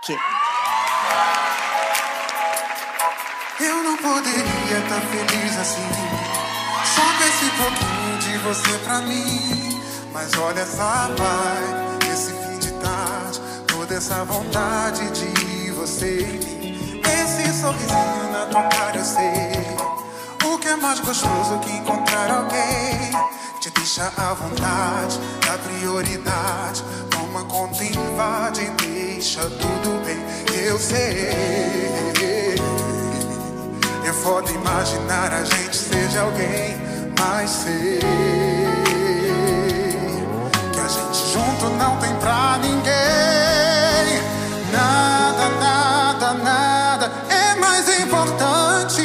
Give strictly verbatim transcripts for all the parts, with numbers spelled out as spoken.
Que? Eu não poderia estar feliz assim, só com esse pouquinho de você pra mim. Mas olha essa vibe, esse fim de tarde, toda essa vontade de você em mim. Esse sorrisinho na tua cara eu sei. O que é mais gostoso que encontrar alguém te deixa à vontade, dá prioridade, toma conta, invade e deixa tudo bem. Eu sei, é foda imaginar a gente seja alguém, mas sei que a gente junto não tem pra ninguém. Nada, nada, nada é mais importante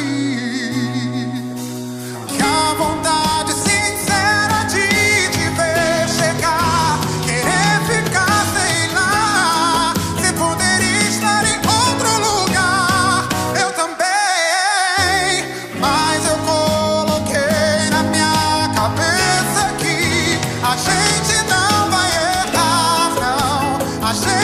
que a vontade sincera de te ver chegar, querer ficar, sei lá. Você poderia estar em outro lugar, eu também, mas eu coloquei na minha cabeça que a gente não vai errar, não. A gente